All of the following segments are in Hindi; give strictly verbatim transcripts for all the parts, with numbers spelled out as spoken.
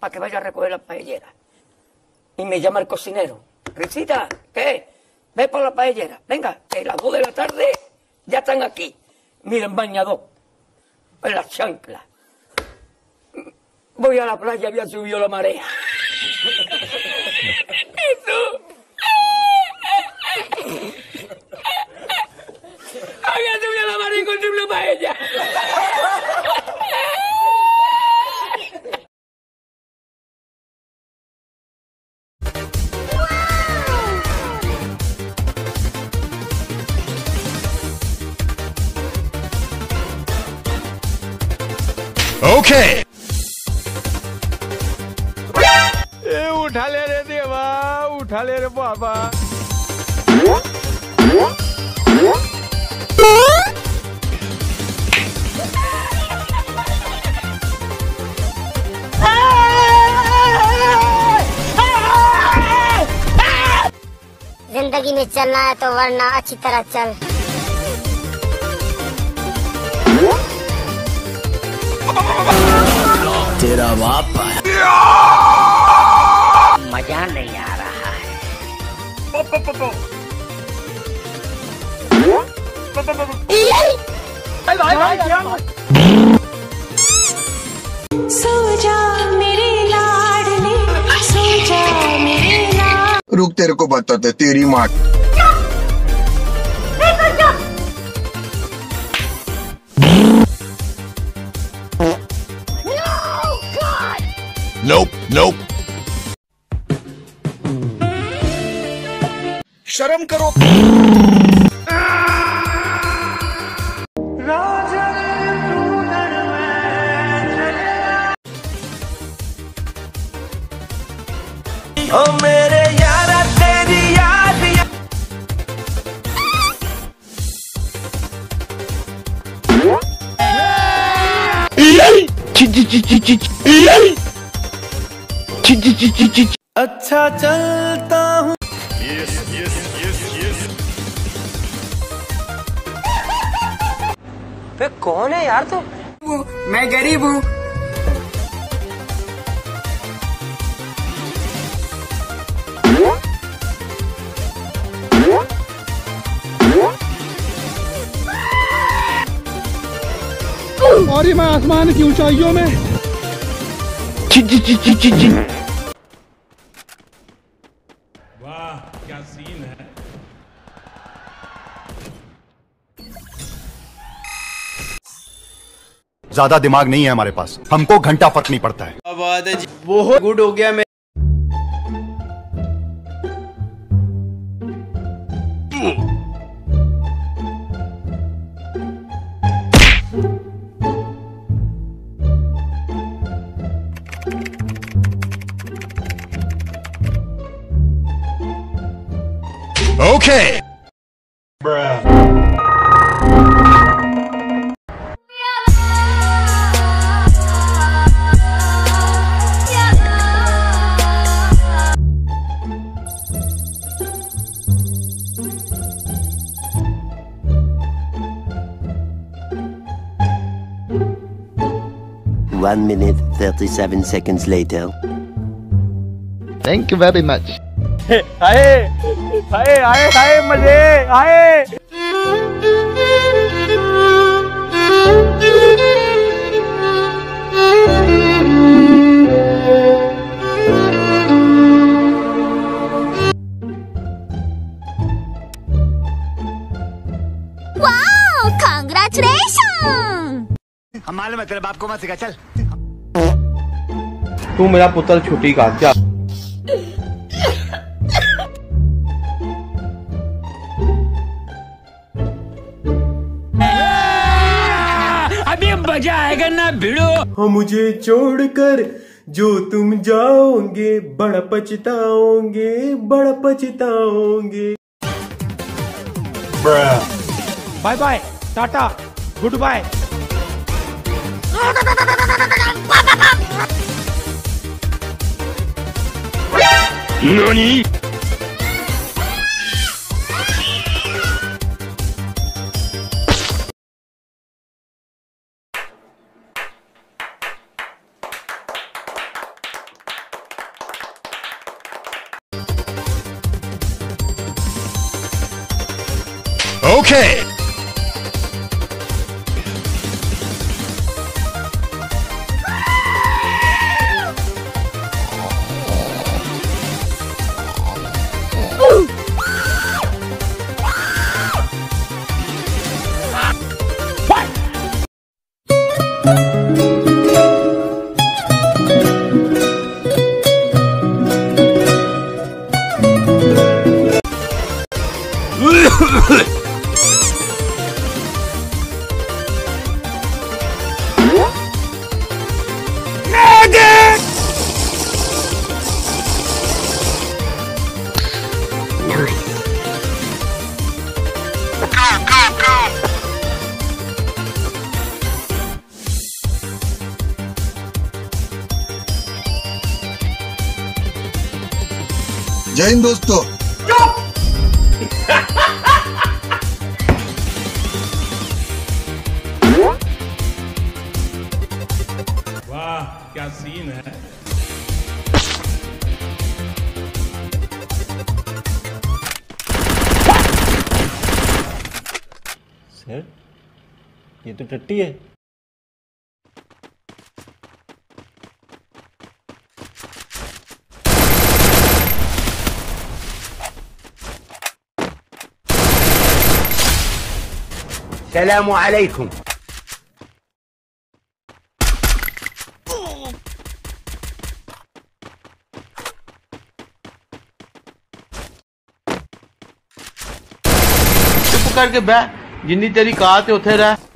para que vaya a recoger la paellera. Y me llama el cocinero. Risita, ¿qué? Ve por la paellera. Venga, que a las dos de la tarde ya están aquí. Miren, bañador. En las chanclas. Voy a la playa, había subido la marea. Eso. Había subido la marea y encontré una paella. Okay. ए उठा ले रे देवा, उठा ले रे बाबा। जिंदगी में चलना है तो वरना अच्छी तरह चल। तेरा बाप मजा नहीं आ रहा है। सो जा मेरे लाडले, सो जा मेरे लाड। रुक, तेरे को बताते तेरी माँ। Nope, nope. शर्म करो। ओ मेरे यारा तेरी याद अच्छा चलता हूँ। Yes, yes, yes, yes. बे कौन है यार तू? मैं गरीब हूँ। और ये मैं आसमान की ऊंचाइयों में। वाह क्या सीन है। ज्यादा दिमाग नहीं है हमारे पास, हमको घंटा फर्क नहीं पड़ता है। बात है जी, बहुत गुड हो गया। मैं Okay. Bruh. One minute, thirty-seven seconds later. Thank you very much. आए आए आए आए मजे आए। Wow, congratulation. हम मालूम है तेरे बाप को मत सिखा, चल। तू मेरा पुत्र छुट्टी का क्या? अभी मजा आएगा ना भिड़ो। हाँ, मुझे छोड़कर जो तुम जाओगे बड़ा पछताओगे, बड़ा पछताओगे। Bye bye, tata, goodbye. नानी? Okay. जय हिंद दोस्तों। वाह क्या सीन है। सर ये तो टट्टी है। Assalamu alaikum. चुप करके बह, जिन्नी तेरी कात है उथे रह।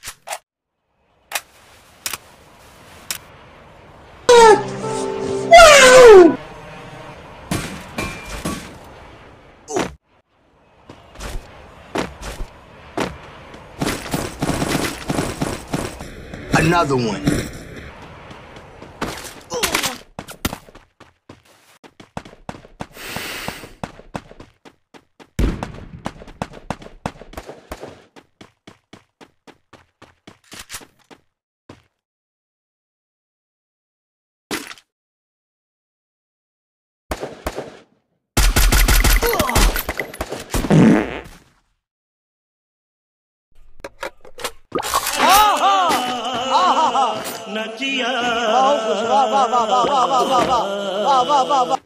Another one. नचिया वाह वाह वाह वाह वाह वाह वाह वाह वाह वाह वाह।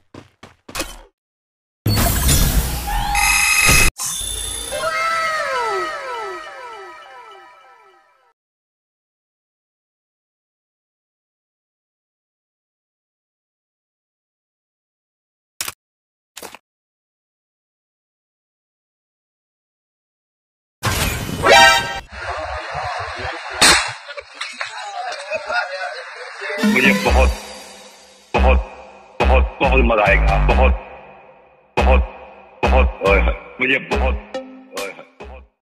मुझे बहुत बहुत बहुत बहुत मजा आएगा। बहुत बहुत बहुत मुझे बहुत